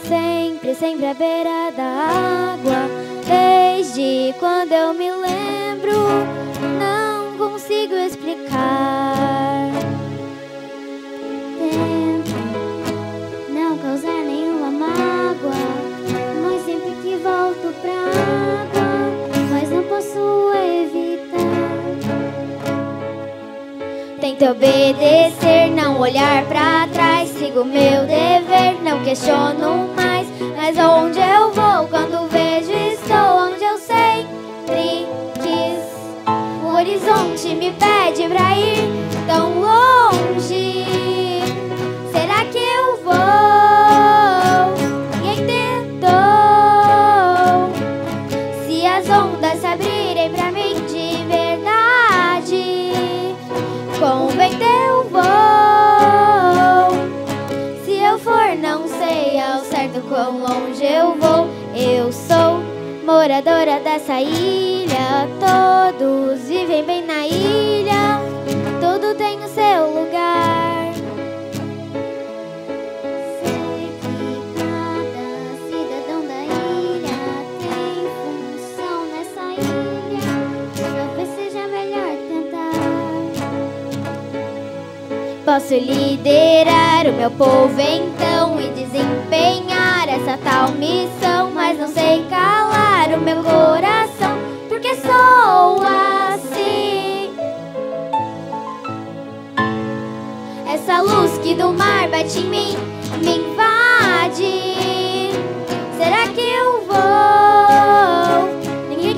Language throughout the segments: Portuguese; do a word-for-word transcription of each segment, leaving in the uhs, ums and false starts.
sempre, sempre à beira da água. Desde quando eu me lembro, não consigo explicar. Tento não causar nenhuma mágoa, mas sempre que volto pra água, mas não posso evitar. Tento obedecer, não olhar pra trás, sigo meu dever, não questiono mais. Mas onde eu vou, quando vejo, estou onde eu sempre quis. O horizonte me pede pra ir tão longe. Será que eu vou? Ninguém tentou. Se as ondas se abrirem pra mim de verdade, com o vento eu vou. Se eu for, não sei ao certo quão longe eu vou. Eu sou moradora dessa ilha, todos vivem bem na ilha, tudo tem o seu lugar. Sei que cada cidadão da ilha tem função nessa ilha, talvez seja melhor tentar. Posso liderar o meu povo então e desempenhar essa tal missão, mas não sei calar o meu coração, porque sou assim. Essa luz que do mar bate em mim me invade. Será que eu vou? Ninguém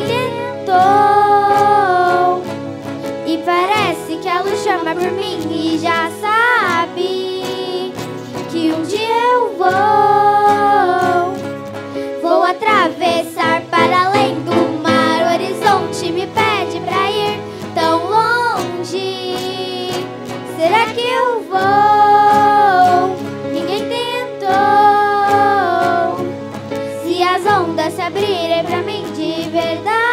tentou. E parece que a luz chama por mim e já sabe que um dia eu vou. Vou atravessar para além do mar. O horizonte me pede pra ir tão longe. Será que eu vou? Ninguém tentou. Se as ondas se abrirem pra mim de verdade,